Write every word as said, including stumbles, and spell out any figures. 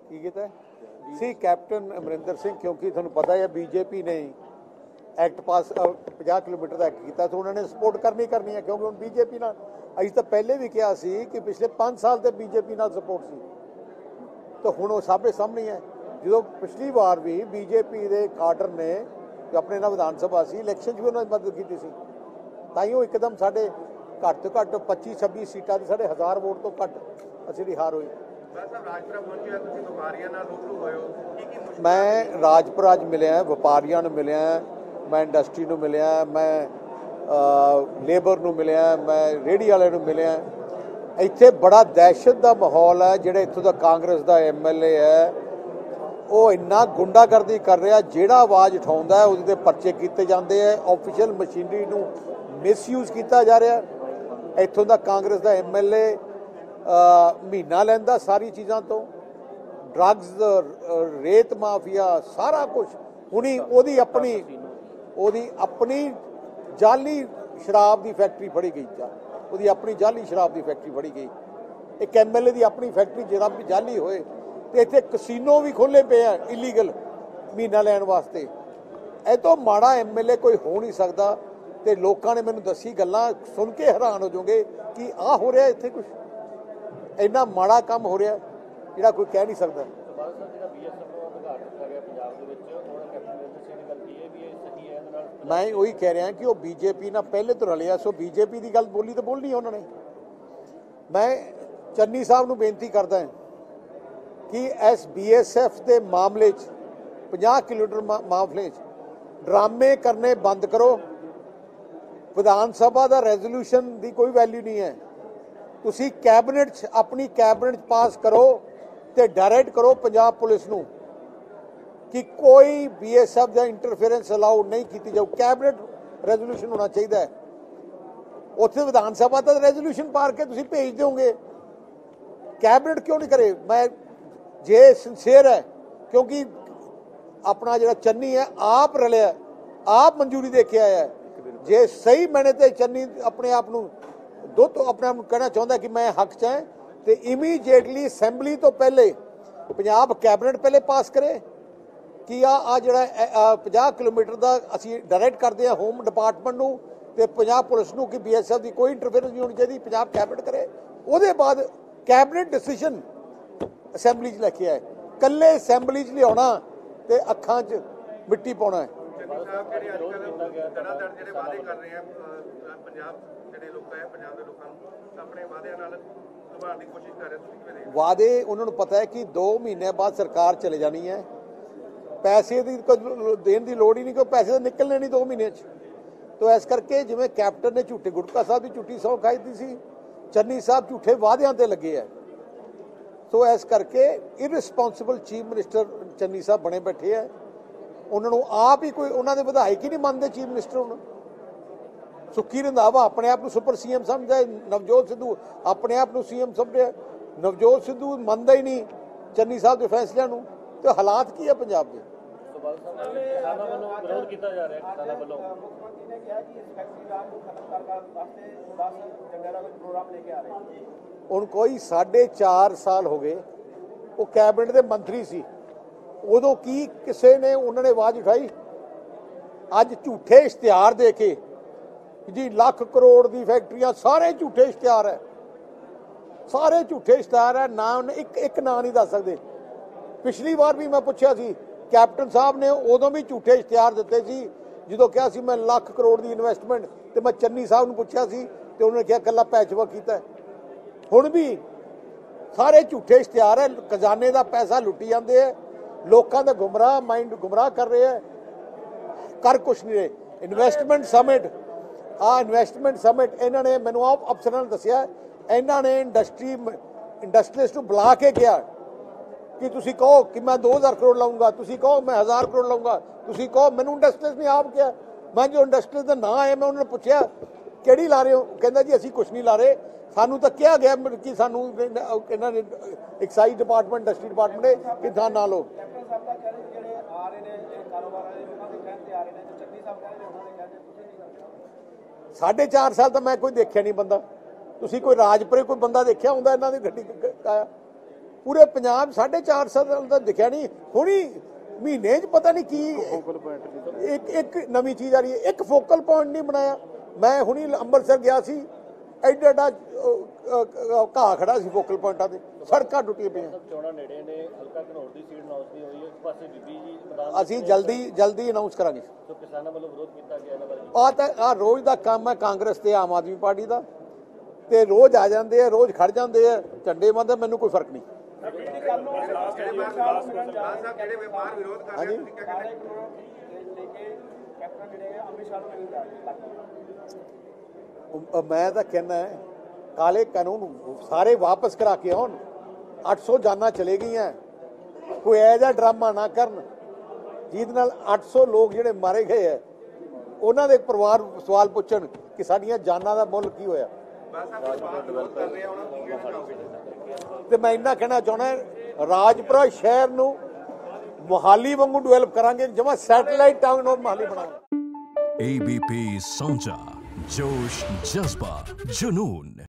की किया सी कैप्टन अमरिंदर सिंह, क्योंकि तुहानूं पता है बीजेपी ने एक्ट पास पचास किलोमीटर का एक्ट किया, तो उन्होंने सपोर्ट करनी करनी है, क्योंकि हम बीजेपी नाल असीं तो पहले भी कहा सी कि पिछले पाँच साल तो बीजेपी नाल सपोर्ट सी, तो हुण वो सामने सामने है। जो पिछली बार भी बीजेपी के काडर ने जो अपने ना विधान सभा सी इलैक्शन भी उन्होंने मदद की सी, ताइयों एकदम साढ़े घट तो घट पच्ची छब्बी सीटां साढ़े हज़ार वोट तो घट असीं हार हुई। मैं राजपुरा अज मिलिया, व्यापारियों नूं मिलिया, मैं इंडस्ट्री नूं मिलिया, मैं लेबर नूं मिलिया, मैं रेहड़ी वाले नूं मिलिया। इत्थे बड़ा दहशत का माहौल है। जिहड़ा इत्थों दा कांग्रेस का एम एल ए है वो इन्ना गुंडागर्दी कर रहा, जिहड़ा आवाज़ उठाउंदा है उसदे परचे कीते जांदे है, ऑफिशियल मशीनरी नूं मिसयूज किया जा रहा। इत्थों दा कांग्रेस का एम एल ए महीना लैंदा सारी चीज़ों तो, ड्रग्स, रेत माफिया, सारा कुछ। हुणी ओदी अपनी ओदी अपनी जाली शराब की फैक्ट्री फड़ी गई, ओदी अपनी जाली शराब की फैक्ट्री फड़ी गई। एक एम एल ए की अपनी फैक्ट्री जरा भी जाली होए, तो इत्थे कसीनो भी खोले पे हैं इलीगल महीना लैन वास्ते। ए तो माड़ा एम एल ए कोई हो नहीं सकता। तो लोगों ने मैनूं दसी गल्लां सुन के हैरान हो जाओगे कि आ हो रहा इत्थे कुछ इन्ना माड़ा काम हो रहा जिहड़ा कोई कह नहीं सकता। मैं वही कह रहा कि वो बीजेपी ना पहले तो रलिया, सो बीजेपी की गल बोली तो बोलनी है उन्होंने। मैं चन्नी साहब नूं बेनती करदा कि इस बी एस एफ के मामले पचास किलोमीटर मामले ड्रामे करने बंद करो। विधान सभा का रेजोल्यूशन की कोई वैल्यू नहीं है। तुसी कैबिनेट अपनी कैबिनेट पास करो तो डायरेक्ट करो पंजाब पुलिस नूं कि कोई बी एस एफ का इंटरफेरेंस अलाउ नहीं की जाऊ। कैबिनेट रेजोल्यूशन होना चाहिए। उत्थे विधान सभा का रेजोल्यूशन पार के तुसी भेज दोगे, कैबिनेट क्यों नहीं करे? मैं जे सिंसेयर है, क्योंकि अपना जो चन्नी है आप रलिया, आप मंजूरी दे के आया है। जे सही मैंने तो चन्नी अपने आप को दो तो अपने आप कहना चाहता कि मैं हक च है, तो इमीजिएटली असैंबली तो पहले पंजाब कैबिनेट पहले पास करे कि आ आ जड़ा पचास किलोमीटर का असी डायरैक्ट करते हैं होम डिपार्टमेंट नूं ते पंजाब पुलिस नूं कि बी एस एफ की कोई इंटरफेरेंस नहीं होनी चाहिए। पंजाब कैबिनेट करे, उसदे बाद कैबिनेट डिसीजन असैंबली च लैके आए। कल्ले असैंबली च लियाना ते अखां च मिट्टी पाउणा है। वादे उन्होंने पता है कि दो महीने बाद सरकार चले जानी है, पैसे की देने की लोड़ ही नहीं, क्योंकि पैसे तो निकलने नहीं दो महीने च। तो इस करके जिवें कैप्टन ने झूठे गुटका साहब की झूठी सौं खाई दी सी, चन्नी साहब झूठे वादियां ते लगे है। तो इस करके इरिस्पोंसिबल चीफ मिनिस्टर चन्नी साहब बने बैठे है। उन्होंने आप ही कोई उन्होंने विधायक ही नहीं मानते चीफ मिनिस्टर। हूँ सुखी रंधावा अपने आप को सुपर सी एम समझदा है, नवजोत सिद्धू अपने आप को सी एम समझे। नवजोत सिद्धू मानता ही नहीं चन्नी साहब के फैसलों को। तो हालात की है पंजाब के? हुण कोई साढ़े चार साल हो गए वो कैबिनेट के मंत्री सी, उदों की किसी ने उन्होंने आवाज़ उठाई? अज झूठे इश्तिहार दे के जी लाख करोड़ की फैक्ट्रियां, सारे झूठे इश्तिहार है, सारे झूठे इश्तिहार है। ना एक एक ना नहीं दस सकते। पिछली बार भी मैं पूछा सी, कैप्टन साहब ने उदों भी झूठे इश्तिहार दिते सी, जो क्या सी मैं लाख करोड़ की इन्वेस्टमेंट, तो मैं चन्नी साहब ने पूछा सी तो उन्होंने कहा कला पैचवर्क किया। हुण भी सारे झूठे इश्तिहार है, खजाने का पैसा लुटी जाते हैं, लोगों का गुमराह माइंड गुमराह कर रहे हैं, कर कुछ नहीं रहे। इन्वेस्टमेंट समिट आ इन्वेस्टमेंट समिट इन्होंने मैनू आप अफसरों ने दसिया, इन्होंने इंडस्ट्री इंडस्ट्रीलिस्ट को बुला के कहा कि तुसी कहो कि मैं दो हज़ार करोड़ लाऊंगा, तुसी कहो मैं हज़ार करोड़ लाऊंगा, तुसी कहो। मैनू इंडस्ट्रीलिस्ट ने आप किया, मैं जो इंडस्ट्रीलिस्ट का नाम है मैं उन्होंने पूछा किहड़ी ला रहे हो, कहता जी असी कुछ नहीं ला रहे, सानू तो कहा गया कि सानू इन्होंने एक्साइज डिपार्टमेंट इंडस्ट्री डिपार्टमेंट ने कि ना ना लो। साढ़े चार साल तो मैं कोई देखा नहीं बंदा। तुसी कोई राजपुरे कोई बंदा देखा होंगे इन्हों की गड्डी आया? पूरे पंजाब साढ़े चार सौ का दिखा नहीं हुणी महीने च पता नहीं की एक एक नवी चीज़ आ रही है। एक फोकल पॉइंट नहीं बनाया। मैं हुणी अंमृतसर गया सी, एडा एडा घाह खड़ा सी फोकल पॉइंटा से, सड़कां टुटियां पईयां। ਅਸੀਂ जल्दी जल्दी अनाउंस करांगे। आ ਤਾਂ आ रोज़ का काम है कांग्रेस ते आम आदमी पार्टी का, ते रोज़ आ जाते हैं, रोज़ खड़ जाते हैं, झंडे बंदे, मैनू कोई फर्क नहीं। मैं तो कहना है काले कानून सारे वापस करा के आउन। अठ सौ जाना चले गई हैं, कोई ऐसा ड्रामा ना करन जिहदे नाल अठ सौ लोग जिहड़े मारे गए है उन्हां दे परिवार सवाल पुछण कि साडियां जानां दा मुੱਲ की होया। ते मैं इन्ना कहना चाहना राजपुरा शहर नूं मोहाली वांगू डेवलप करांगे, जमा सैटेलाइट टाउन और मोहाली बनावांगे। एबीपी साझा, जोश, जज्बा, जुनून।